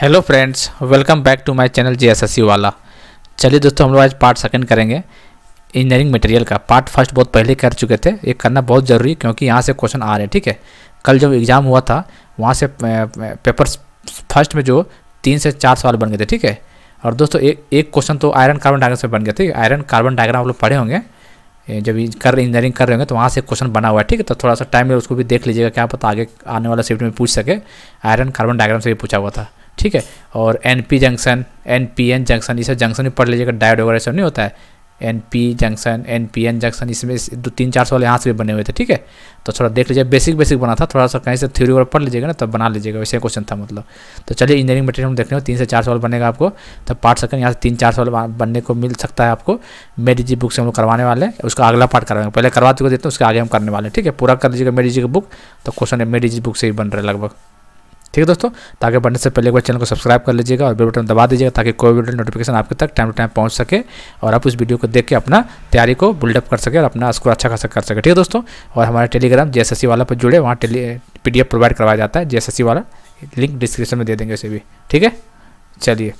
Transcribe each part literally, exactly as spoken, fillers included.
Hello friends, welcome back to my channel JSSC वाला। चलिए दोस्तों, हम लोग आज पार्ट सेकंड करेंगे इंजीनियरिंग मटेरियल का। पार्ट फर्स्ट बहुत पहले कर चुके थे, ये करना बहुत ज़रूरी है क्योंकि यहाँ से क्वेश्चन आ रहे हैं। ठीक है, कल जब एग्ज़ाम हुआ था वहाँ से पेपर फर्स्ट में जो तीन से चार सवाल बन गए थे। ठीक है, और दोस्तों एक एक क्वेश्चन तो आयरन कार्बन डायग्राम से बन गया। ठीक है, आयरन कार्बन डायग्राम आप लोग पढ़े होंगे जब कर इंजीनियरिंग कर रहे होंगे तो वहाँ से क्वेश्चन बना हुआ है। ठीक है, तो थोड़ा सा टाइम में उसको भी देख लीजिएगा, क्या पता आगे आने वाला शिफ्ट में पूछ सके। आयरन कार्बन डायग्राम से भी पूछा हुआ था। ठीक है, और एनपी जंक्शन, एनपीएन जंक्शन, इसे जंक्शन भी पढ़ लीजिएगा। डायोड वगैरह सब नहीं होता है, एनपी जंक्शन, एनपीएन जंक्शन, इसमें दो तीन चार सवाल यहाँ से भी बने हुए थे। ठीक है, तो थोड़ा देख लीजिए, बेसिक बेसिक बना था, थोड़ा सा कहीं से थ्योरी वगैरह पढ़ लीजिएगा ना तब बना लीजिएगा, वैसे क्वेश्चन था मतलब। तो चलिए इंजीनियरिंग मटेरियल हम देखने में तीन से चार सवाल बनेगा आपको। तो पार्ट सेकंड यहाँ से तीन चार सवाल बनने को मिल सकता है आपको। मेरी जी बुक से हम लोग करवाने वाले हैं, उसका अगला पार्ट करवाएंगे। पहले करवा चुके देते हैं, उसके आगे हम करने वाले हैं। ठीक है, पूरा कर लीजिएगा मेरी जी की बुक, तो क्वेश्चन मेरी जी बुक से ही बन रहे लगभग। ठीक है दोस्तों, तो आगे बढ़ने से पहले एक बार चैनल को सब्सक्राइब कर लीजिएगा और बेल बटन दबा दीजिएगा ताकि कोई वीडियो नोटिफिकेशन आपके तक टाइम टू टाइम पहुंच सके और आप उस वीडियो को देख के अपना तैयारी को बिल्डअप कर सके और अपना स्कोर अच्छा खासा कर सके। ठीक है दोस्तों, और हमारे टेलीग्राम जेएसएससी वाला पर जुड़े, वहाँ टेली पीडीएफ प्रोवाइड करवाया जाता है जेएसएससी वाला, लिंक डिस्क्रिप्शन में दे देंगे उसे भी। ठीक है, चलिए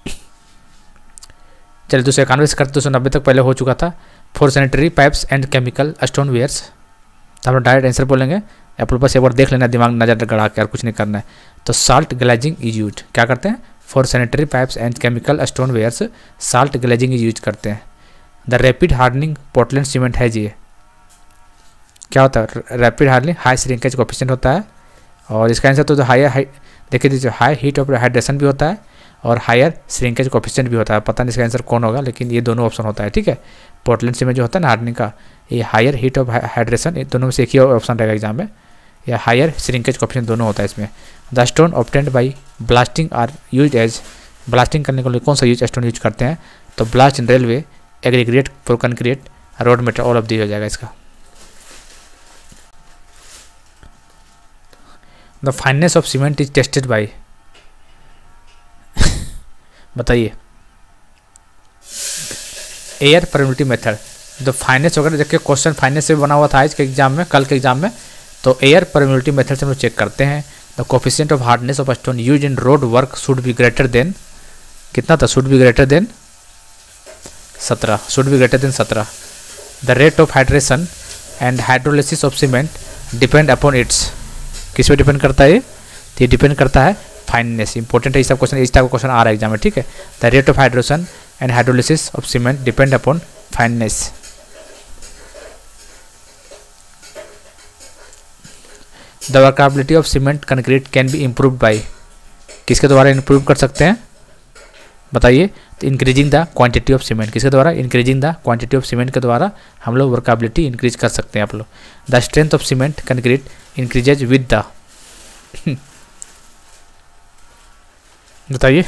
चलिए दो सौ इक्यानवे से करते दो सौ नब्बे तक पहले हो चुका था। For sanitary pipes and chemical stone wares, तो हम लोग डायरेक्ट आंसर बोलेंगे। आप लोग बस एक बार देख लेना, दिमाग नजर गड़ा के, और कुछ नहीं करना है। तो साल्ट ग्लेजिंग इज यूज, क्या करते हैं? For sanitary pipes and chemical stone wares salt glazing is use करते हैं। The rapid hardening Portland cement है जी, क्या होता है? Rapid hardening high shrinkage coefficient होता है, और इसका आंसर तो हाई हाई देखिए दीजिए, हाई हीट ऑफ हाइड्रेशन भी होता है और हायर श्रिंकेज कोएफिशिएंट भी होता है। पता नहीं इसका आंसर कौन होगा, लेकिन ये दोनों ऑप्शन होता है। ठीक है, पोर्टलैंड सीमेंट जो होता है ना हार्डनिंग का, ये हायर हीट ऑफ हाइड्रेशन, ये दोनों में से एक ही ऑप्शन रहेगा एग्जाम में, या हायर श्रिंकेज कोएफिशिएंट दोनों होता है इसमें। The stone obtained by blasting are use as, blasting करने के लिए कौन सा यूज स्टोन यूज करते हैं? तो blast in railway, aggregate, for concrete, road material, all of the हो जाएगा इसका। The fineness of cement is tested by, बताइए, air permeative method. The finance वगैरह देखिए, क्वेश्चन फाइनेंस से बना हुआ था आज के एग्जाम में, कल के एग्जाम में। तो एयर परमिटिव मेथड से हम लोग चेक करते हैं। The coefficient of hardness of stone use in road work should be greater than, कितना था? शुड बी ग्रेटर देन सत्रह, शुड बी ग्रेटर देन सत्रह। The rate of hydration and hydrolysis of cement depend upon its, किस पे depend करता है ये? तो ये डिपेंड करता है फाइननेस। इंपॉर्टेंट है इस क्वेश्चन, इस टाइप का क्वेश्चन आ रहा है एग्जाम में। ठीक है, the rate of hydration and hydrolysis of cement depend upon fineness. The workability of cement concrete can be improved by, किसके द्वारा इम्प्रूव कर सकते हैं बताइए? तो increasing the quantity of cement, किसके द्वारा? Increasing the quantity of cement के द्वारा हम लोग वर्कबिलिटी इंक्रीज कर सकते हैं आप लोग। The strength of cement concrete increases with the, बताइए,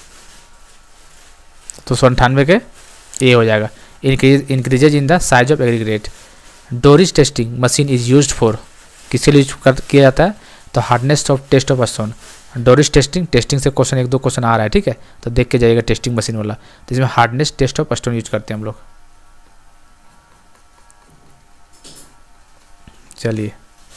तो सौ अंठानवे के ए हो जाएगा। Increase increases in the size of aggregate. Dorry's testing machine is used for, किसके लिए यूज कर किया जाता है? तो hardness of test of stone. Dorry's testing, testing से क्वेश्चन एक दो क्वेश्चन आ रहा है। ठीक है, तो देख के जाइएगा टेस्टिंग मशीन वाला, तो इसमें hardness test of stone use करते हैं हम लोग। चलिए,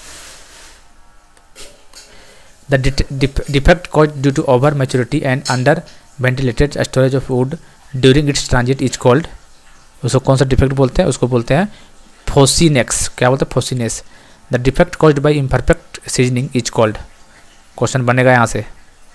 the defect cause due to over maturity and under ventilated storage of wood during its transit is called, उसको कौन सा डिफेक्ट बोलते हैं? उसको बोलते हैं फोसिनेक्स। क्या बोलते हैं? Foxiness. The defect caused by imperfect seasoning is called, question बनेगा यहाँ से,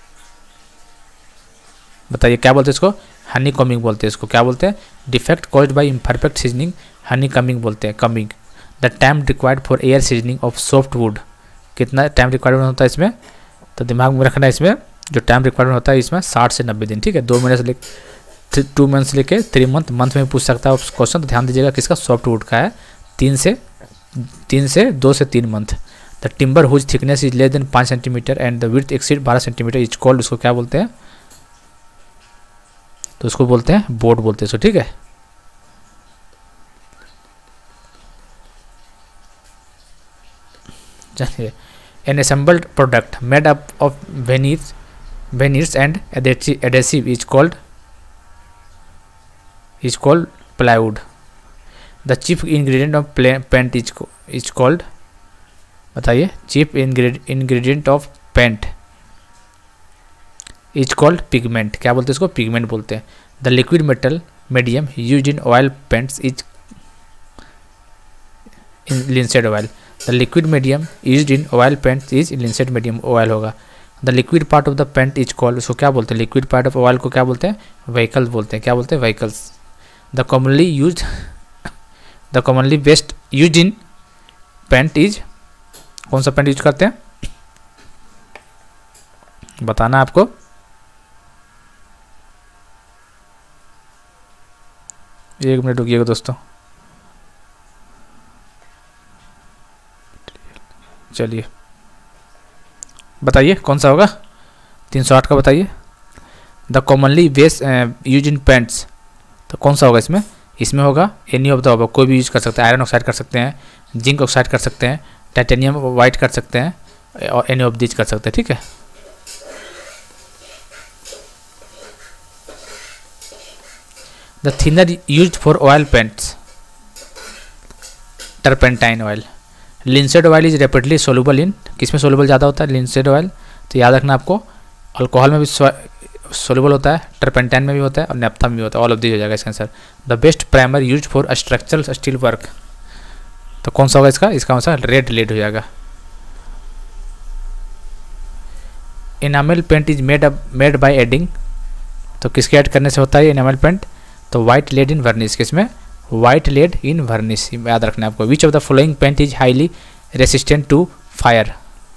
बताइए क्या बोलते हैं इसको? हनी कमिंग बोलते हैं इसको। क्या बोलते हैं? Defect caused by imperfect seasoning, honeycombing बोलते हैं, combing. The time required for air seasoning of soft wood, कितना टाइम रिक्वायरमेंट होता है इसमें? तो दिमाग में रखना है, इसमें जो टाइम रिक्वायरमेंट होता है इसमें साठ से नब्बे दिन। ठीक है, दो महीने से लेकर टू मंथ से लेकर थ्री मंथ, मंथ में पूछ सकता है क्वेश्चन, तो ध्यान दीजिएगा किसका? सॉफ्ट वुड का है। तीन से तीन से दो से तीन month. The timber whose thickness is less than पाँच centimetre and the width exceed बारह सेंटीमीटर इज कॉल्ड, उसको क्या बोलते हैं? तो उसको बोलते हैं बोर्ड बोलते हैं इसको। ठीक है, चलिए, an assembled product made up of veneers veneers and adhesive is called is called plywood. The chief ingredient of paint is is called, बताइए, chief ingredient of paint is called pigment. क्या बोलते हैं इसको? पिगमेंट बोलते हैं। The liquid metal medium use in oil paints is linseed oil. The liquid medium use in oil paints is linseed medium oil होगा। The liquid part of the paint is called, उसको क्या बोलते हैं? Liquid part of oil को क्या बोलते हैं? Vehicles बोलते हैं। क्या बोलते हैं? Vehicles. The commonly use the commonly best use in paint is, कौन सा पेंट यूज करते हैं बताना आपको। एक मिनट रुकिएगा दोस्तों, चलिए बताइए कौन सा होगा? तीन सौ आठ का बताइए। The commonly best use in paints, तो कौन सा होगा इसमें? इसमें होगा एनी ऑफ द अबव, कोई भी यूज कर सकते हैं। आयरन ऑक्साइड कर सकते हैं, जिंक ऑक्साइड कर सकते हैं, टाइटेनियम वाइट कर सकते हैं, और एनी ऑफ दीज कर सकते हैं। ठीक है, the thinner used for oil paints, turpentine oil. Linseed oil is rapidly soluble in, किसमें सोलुबल ज़्यादा होता है? Linseed oil. तो याद रखना आपको, अल्कोहल में भी सोलुबल होता है, टर्पेंटाइन में भी होता है, और नेप्था में भी होता है। ऑल ऑफ दिस हो जाएगा इसका answer. The best primer used for structural steel work, तो कौन सा होगा इसका? इसका आंसर रेड लेड हो जाएगा। Enamel paint is made up made by adding, तो किसके ऐड करने से होता है इनामल पेंट? तो वाइट लेड इन वर्निश, किसमें? वाइट लेड इन वर्निश, याद रखना है आपको। Which of the following paint is highly resistant to fire,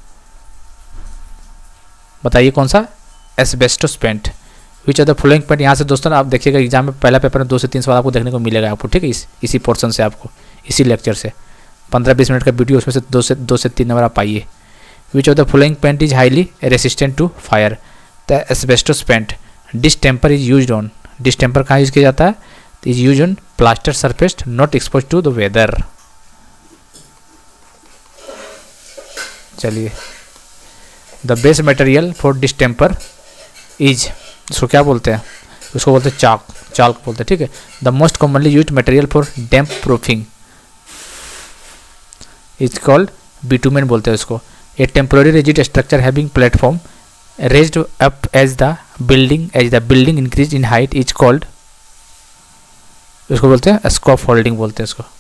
बताइए कौन सा? Asbestos paint. Which of the following paint, यहाँ से दोस्तों आप देखिएगा एग्जाम में पहला पेपर में दो से तीन सवाल आपको देखने को मिलेगा आपको। ठीक है, इस इसी पोर्शन से आपको, इसी लेक्चर से पंद्रह बीस मिनट का वीडियो, उसमें से दो से दो से तीन नंबर आप पाइए। Which of the following paint is highly resistant to fire? The asbestos paint. Distemper is used on, distemper कहाँ यूज किया जाता है? Is use on plaster surface not expose to the weather. चलिए, the best material for distemper is, इसको क्या बोलते हैं? उसको बोलते हैं चाक, चाक बोलते हैं। ठीक है, the most commonly used material for damp proofing is called bitumen बोलते हैं उसको। A temporary rigid structure having platform raised up as the building as the building increase in height is called, इसको बोलते हैं स्कॉफ होल्डिंग बोलते हैं इसको।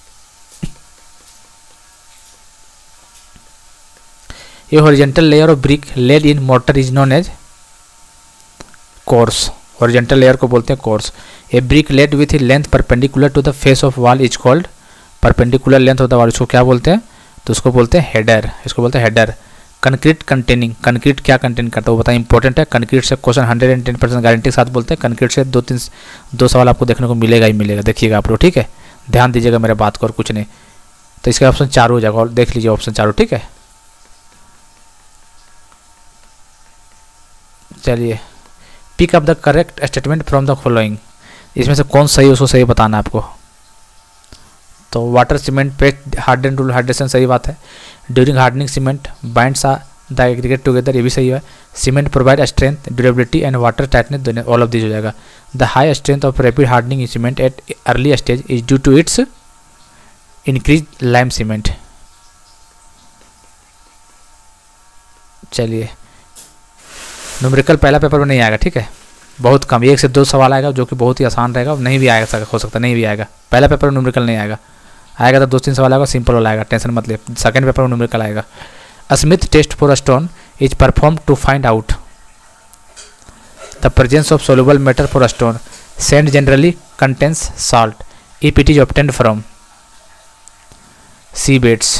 A horizontal layer of brick laid in mortar is known as course, horizontal layer को बोलते हैं course. A brick laid with length perpendicular to the face of wall is called, perpendicular length of the wall, इसको क्या बोलते हैं? तो उसको बोलते हैं हेडर, इसको बोलते हैं हेडर। कंक्रीट कंटेनिंग, कंक्रीट क्या कंटेन करता है वो बताएं, इंपॉर्टेंट है। कंक्रीट से question hundred and ten percent guarantee के साथ बोलते हैं। कंक्रीट से दो तीन दो सवाल आपको देखने को मिलेगा ही मिलेगा, देखिएगा आप लोग। ठीक है, ध्यान दीजिएगा मेरे बात को और कुछ नहीं। तो इसका ऑप्शन चार हो जाएगा, और देख लीजिए ऑप्शन चारों। ठीक है, चलिए, pick up the correct statement from the following, इसमें से कौन सही उसको सही बताना आपको। तो water cement paste harden rule hydration सही बात है। During hardening cement binds the aggregate together, ये भी सही है। Cement provide strength durability and water tightness, all of this हो जाएगा। The high strength of rapid hardening cement at early stage is due to its increase lime cement. चलिए, numerical पहला paper में नहीं आएगा। ठीक है, बहुत कम, एक से दो सवाल आएगा जो कि बहुत ही आसान रहेगा। नहीं भी आएगा, हो सकता नहीं भी आएगा। पहला पेपर में न्यूमेरिकल नहीं आएगा, आएगा तो दो तीन सवाल आएगा, सिंपल वाला आएगा, टेंशन मत ले। सेकंड पेपर में न्यूमेरिकल आएगा। Smith test for a stone is perform to find out the presence of soluble matter for a stone. Sand generally contains salt if it is obtained from sea beds.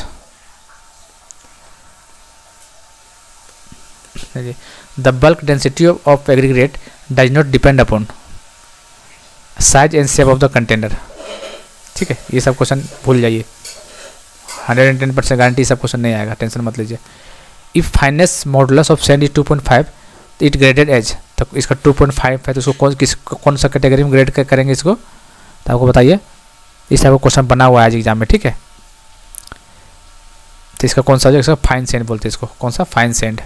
The bulk density of aggregate does not depend upon size and shape of the container. ठीक है, ये सब question भूल जाइए, hundred and ten percent guarantee सब question नहीं आएगा, tension मत लीजिए। If fineness modulus of sand is two point five it graded as, तो इसका टू पॉइंट फाइव है तो उसको कौन किस कौन सा कैटेगरी में ग्रेड करेंगे इसको, तो आपको बताइए। इस टाइप का क्वेश्चन बना हुआ है आज एग्जाम में। ठीक है, तो इसका कौन सा हो जाएगा? फाइन सैंड बोलते हैं इसको। कौन सा? Fine sand.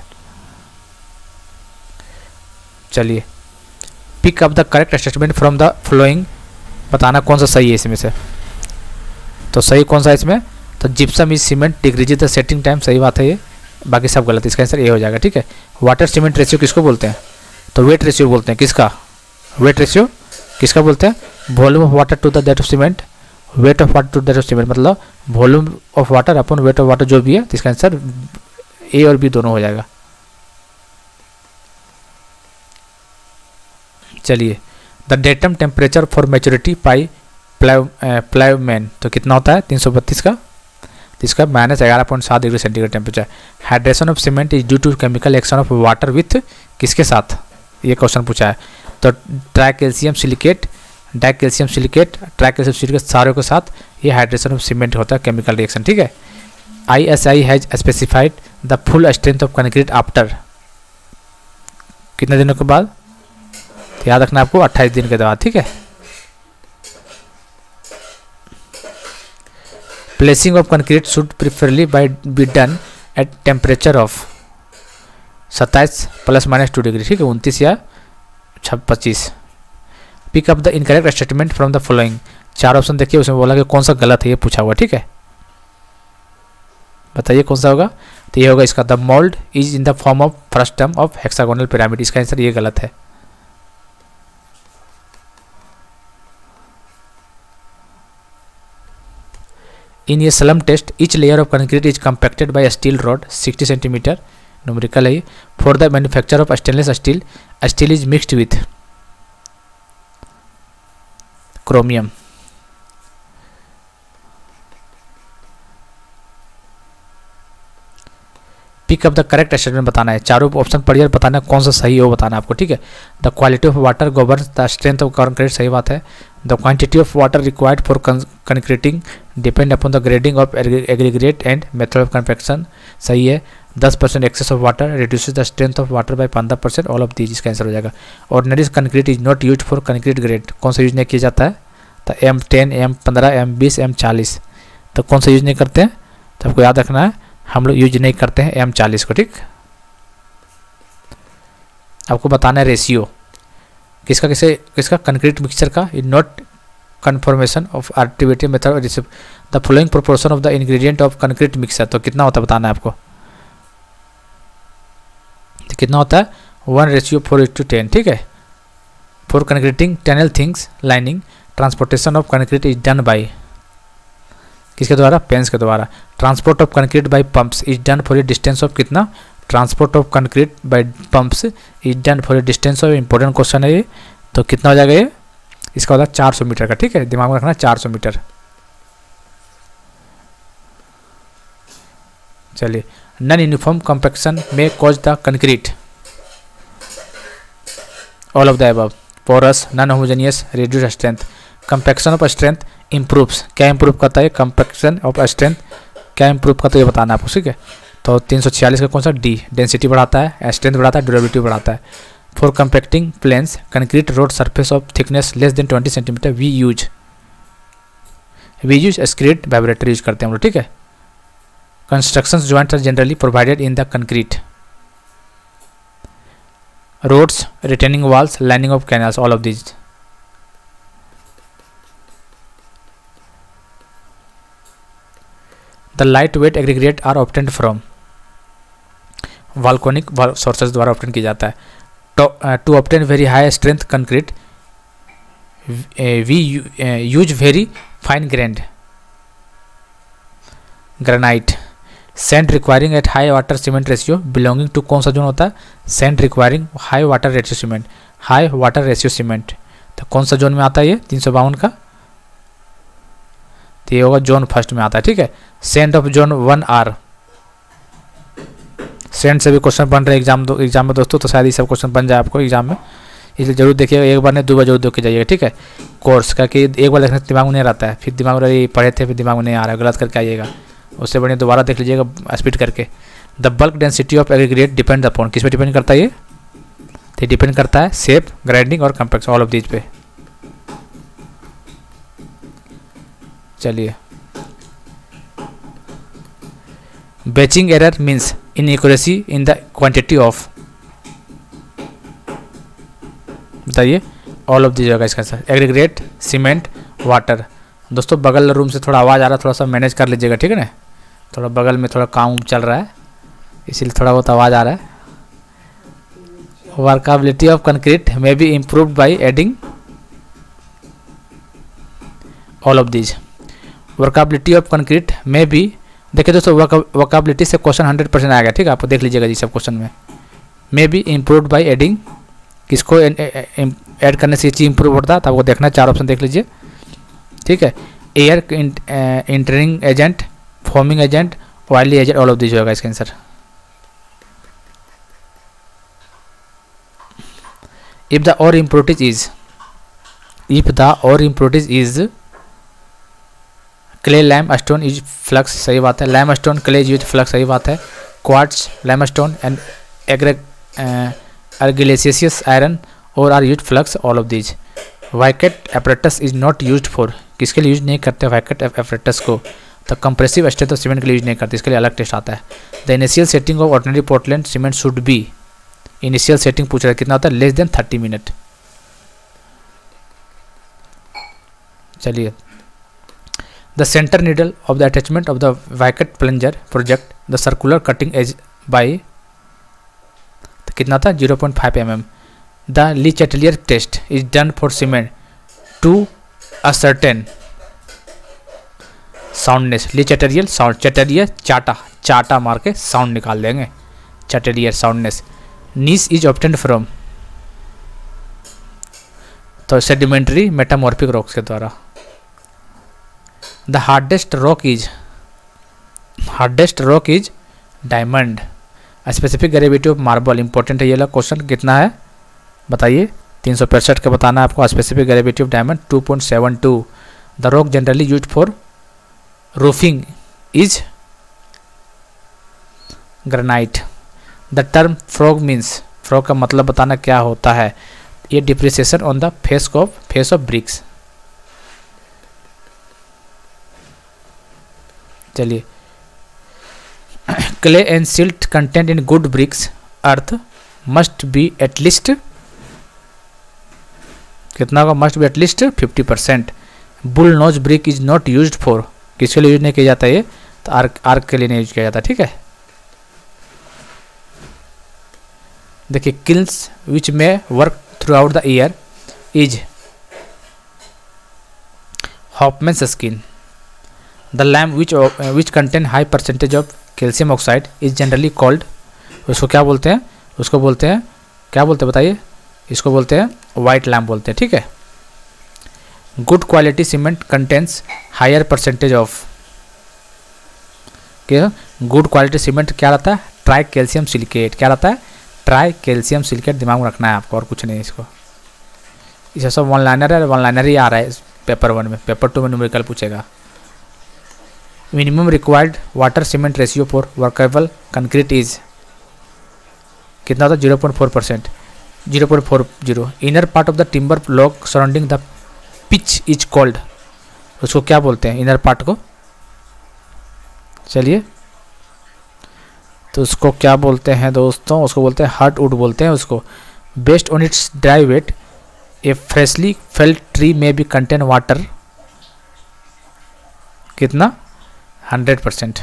चलिए, pick up the correct statement from the following, बताना कौन सा सही है इसमें से। तो सही कौन सा है इसमें? तो gypsum is cement decrease the setting time, सही बात है ये, बाकी सब गलत। इसका आंसर ए हो जाएगा। ठीक है, वाटर सीमेंट रेशियो किसको बोलते हैं? तो वेट रेशियो बोलते हैं किसका, वेट रेशियो किसका बोलते हैं, volume of water to the that of cement, weight of water to that of cement, मतलब वॉल्यूम ऑफ वाटर अपन वेट ऑफ वाटर जो भी है, तो इसका आंसर ए और बी दोनों हो जाएगा। चलिए, the datum temperature for maturity by Plow Plowman, तो कितना होता है तीन सौ बत्तीस का, इसका माइनस ग्यारह पॉइंट सात degree centigrade temperature. Hydration of cement is due to chemical action of water with किसके साथ, ये क्वेश्चन पूछा है। तो tricalcium silicate, dicalcium silicate, tricalcium silicate सारों के साथ ये हाइड्रेशन ऑफ सीमेंट होता है केमिकल रिएक्शन, ठीक है। I S I has specified the full strength of concrete after कितने दिनों के बाद, तो याद रखना आपको अट्ठाईस दिन के बाद, ठीक है। Placing of concrete should preferably by be done at temperature of सत्ताईस प्लस माइनस टू डिग्री, ठीक है, उनतीस या छब पच्चीस। Pick up the incorrect statement from the following, चार ऑप्शन देखिए, उसमें बोला कि कौन सा गलत है ये पूछा हुआ, ठीक है। बताइए कौन सा होगा, तो ये होगा इसका, the mould is in the form of first term of hexagonal pyramid, इसका आंसर ये गलत है। इन ये slump test each layer of concrete is compacted by a steel rod sixty centimeter, numerical है ये। For the manufacture of stainless steel, steel is mixed with chromium. Pick up the correct statement बताना है, चारों option पढ़िए और बताना कौन सा सही है वो बताना है आपको, ठीक है। The quality of water governs the strength of concrete, सही बात है। The quantity of water required for concreting depend upon the grading of aggregate and method of confection, सही है। दस percent excess of water reduces the strength of water by पंद्रह percent, all of these, इसका answer हो जाएगा। Ordinary concrete is not use for concrete grade, कौन सा use नहीं किया जाता है, तो एम टेन, एम पंद्रह, एम बीस, एम चालीस, तो कौन सा यूज नहीं करते हैं, तो आपको याद रखना है हम लोग यूज नहीं करते हैं एम चालीस को, ठीक। आपको बताना है रेशियो किसका, किसे किसका, कंक्रीट मिक्सचर का, इन नॉट कन्फर्मेशन ऑफ आर्टिवेटिव मेथड और रिसिप the following proportion of the ingredient of concrete mixture, तो कितना होता है बताना है आपको, तो कितना होता है one ratio four is to ten, ठीक है। For concreting tunnel things lining, transportation of concrete is done by किसके द्वारा, पेंस के द्वारा। Transport of concrete by pumps is done for a distance of कितना, transport of concrete by pumps is done for a distance of, important question है ये, तो कितना हो जाएगा ये, इसका होता है चार सौ मीटर का, ठीक है, दिमाग में रखना चार सौ मीटर। चलिए, non uniform compaction may cause the concrete, all of the above, porous, non homogeneous, reduced strength. Compaction of strength improves, क्या इंप्रूव करता है, कंपैक्शन ऑफ स्ट्रेंथ क्या इंप्रूव करता है ये बताना है आपको, ठीक है। तो तीन सौ छियालीस का कौन सा, डी, डेंसिटी बढ़ाता है, स्ट्रेंथ बढ़ाता है, ड्यूरेबिलिटी बढ़ाता है। For compacting plains concrete road surface of thickness less than twenty centimetre we use we use screed vibrator use करते हैं हम लोग, ठीक है। Construction joints are generally provided in the concrete, roads, retaining walls, lining of canals, all of these. The light weight aggregate are obtained from, volcanic sources द्वारा obtain किया जाता है। To obtain very high strength concrete we use very fine grand granite. Sand requiring at high water cement ratio belonging to, कौन सा zone होता है, sand requiring high water ratio cement, high water ratio cement, तो कौन सा zone में आता है ये तीन सौ बावन का, तो ये होगा जोन फर्स्ट में आता है, ठीक है। Sand of zone one are, sand से भी क्वेश्चन बन रहे एग्जाम दो एग्जाम में दोस्तों, तो शायद ये सब क्वेश्चन बन जाए आपको एग्जाम में, इसलिए जरूर देखिएगा, एक बार नहीं दो बार जरूर देख के जाइएगा, ठीक है। कोर्स का कि एक बार देखने से दिमाग में नहीं रहता है, फिर दिमाग में पढ़े थे फिर दिमाग में नहीं आ रहा है, गलत करके आइएगा, उससे बढ़िया दोबारा देख लीजिएगा स्पीड करके। The bulk density of aggregate depend upon, किस पे डिपेंड करता है ये, तो डिपेंड करता है शेप, ग्राइंडिंग और कम्पैक्शन, ऑल ऑफ दीज पे। चलिए, batching error means inaccuracy in the quantity of, बताइए ऑल ऑफ दीज होगा इसका आंसर। Aggregate, cement, water. दोस्तों बगल रूम से थोड़ा आवाज़ आ रहा है, थोड़ा सा मैनेज कर लीजिएगा, ठीक है ना, थोड़ा बगल में थोड़ा काम चल रहा है इसीलिए थोड़ा बहुत आवाज़ आ रहा है, workability of concrete may be improved by adding all of these. Workability of concrete may be, देखिए दोस्तों वर्कबिलिटी से क्वेश्चन हंड्रेड परसेंट आएगा, ठीक है, आपको देख लीजिएगा जी सब क्वेश्चन में। May be improved by adding, किसको ऐड करने से ये चीज़ इंप्रूव होता है, तो आपको देखना है, चार ऑप्शन देख लीजिए, ठीक है। Air entering agent, forming agent, oily agent, all of this होगा इसका answer. If the ore impurities is, if the ore impurities is clay limestone is flux, सही बात है। Limestone clay use flux, सही बात है। Quartz, limestone and एग्रेग argillaceous iron ore are use flux, all of these. Vicat apparatus is not used for, किसके लिए use नहीं करते वाइकेट एपरेटस को, तो कंप्रेसिव स्ट्रेंथ ऑफ सीमेंट के लिए यूज नहीं करते, इसके लिए अलग टेस्ट आता है। The initial setting of ordinary Portland cement should be, initial setting पूछ रहा है कितना होता है, लेस देन थर्टी मिनट। चलिए, the centre needle of the attachment of the Vicat plunger project the circular cutting edge by, तो कितना था, zero point five m m. The Le Chatelier test is done for cement to ascertain soundness. Le Chatelier sound, Chatelier चाटा, चाटा मार के sound निकाल देंगे, Chatelier soundness. Gneiss is obtained from, तो सेडिमेंट्री मेटामॉर्फिक रॉक्स के द्वारा। The hardest rock is, hardest rock is diamond. Specific gravity of marble, important है ये वाला क्वेश्चन, कितना है बताइए, तीन सौ पैंसठ का बताना है आपको। Specific gravity of diamond two point seven two. The rock generally use for roofing is granite. The term frog means, frog का मतलब बताना क्या होता है, ये depreciation on the face of face of bricks. चलिए, clay and silt content in good bricks earth must be at least, कितना होगा, must be at least fifty percent. Bull nose brick is not used for, किसके लिए use नहीं किया जाता ये, तो आर्क आर्क के लिए नहीं यूज किया जाता, ठीक है। देखिए, किल्स विच में work through the year is Hoffmann's स्किन। The lime which which contain high percentage of calcium oxide is generally called, उसको क्या बोलते हैं, उसको बोलते हैं, क्या बोलते हैं बताइए, इसको बोलते हैं वाइट लैम्प बोलते हैं, ठीक है। Good quality cement contains higher percentage of, क्या गुड क्वालिटी सीमेंट क्या रहता है, ट्राई कैल्शियम सिलिकेट, क्या रहता है, ट्राई कैल्शियम सिलिकेट, दिमाग में रखना है आपको और कुछ नहीं। इसको इसे सब वन लाइनर है, वन लाइनर ही आ रहा है पेपर वन में, पेपर टू में न्यूमेरिकल पूछेगा। Minimum required water cement ratio for workable concrete is, कितना होता है, zero point four percent, zero point four zero. Inner part of the timber log surrounding the pith is called, उसको क्या बोलते हैं inner part को, चलिए, तो उसको क्या बोलते हैं दोस्तों, उसको बोलते हैं हार्ड वुड बोलते हैं उसको। Based on its dry weight a freshly felled tree may be contain water, कितना, hundred percent.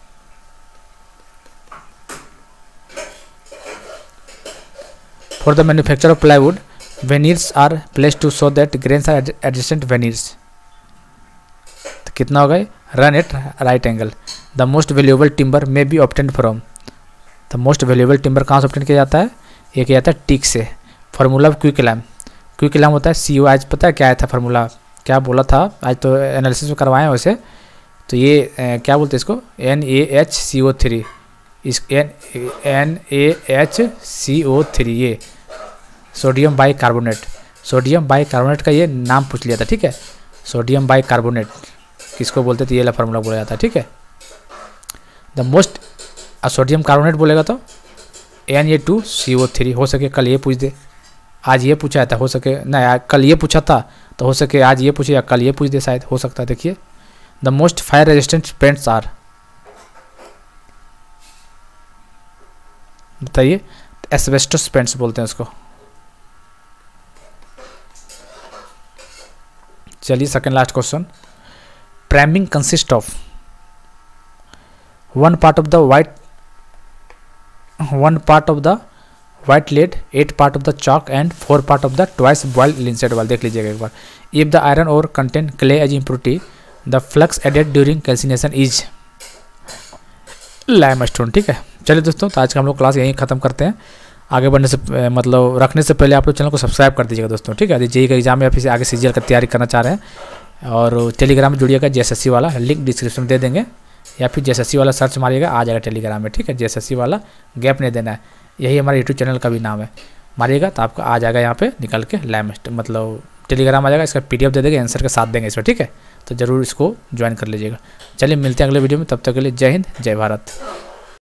For the manufacture of plywood veneers are placed to show that grains are adjacent veneers, तो कितना होगा, run at right angle. The most valuable timber may be obtained from, the most valuable timber कहाँ से obtain किया जाता है, ये किया जाता है टीक से। Formula of quick lime, quick lime होता है सी ओ, आज पता है क्या आया था फार्मूला, क्या बोला था, आज तो एनालिसिस में करवाए हैं वैसे, तो ये ए, क्या बोलते हैं इसको, N A H C O three, इस N N A H C O three, ये sodium bicarbonate, sodium bicarbonate का ये नाम पूछ लिया था, ठीक है, सोडियम बाई कार्बोनेट किसको बोलते थे, ये वाला फार्मूला बोला जाता है, ठीक है। द मोस्ट, सोडियम कार्बोनेट बोलेगा तो N A two C O three, हो सके कल ये पूछ दे, आज ये पूछा था, हो सके ना कल ये पूछा था, तो हो सके आज ये पूछे या कल ये पूछ दे, शायद हो सकता है। देखिए, the most fire resistant paints are, बताइए, एस्बेस्टोस पेंट्स बोलते हैं उसको। चलिए, second last question. Priming consist of one part of the white one part of the white lead, eight part of the chalk and four part of the twice boiled linseed oil, देख लीजिएगा एक बार। If the iron ore content clay as impurity, the flux added during calcination is limestone, ठीक है। चलिए दोस्तों, तो आज का हम लोग क्लास यहीं ख़त्म करते हैं। आगे बढ़ने से मतलब रखने से पहले आप लोग चैनल को सब्सक्राइब कर दीजिएगा दोस्तों, ठीक है। जेईई का एग्जाम में या फिर आगे सीजीएल का तैयारी करना चाह रहे हैं और टेलीग्राम में जुड़िएगा, जेएसएससी वाला लिंक डिस्क्रिप्शन में दे देंगे, या फिर जेएसएससी वाला सर्च मारिएगा, आ जाएगा टेलीग्राम में, ठीक है। जेएसएससी वाला गैप नहीं देना है, यही हमारे यूट्यूब चैनल का भी नाम है। मारिएगा तो आपको आ जाएगा यहाँ पे निकल के लाइमस्टोन, मतलब टेलीग्राम आ जाएगा, इसका पीडीएफ दे देंगे, आंसर के साथ देंगे इसमें, ठीक है। तो ज़रूर इसको ज्वाइन कर लीजिएगा। चलिए मिलते हैं अगले वीडियो में, तब तक के लिए जय हिंद, जय भारत।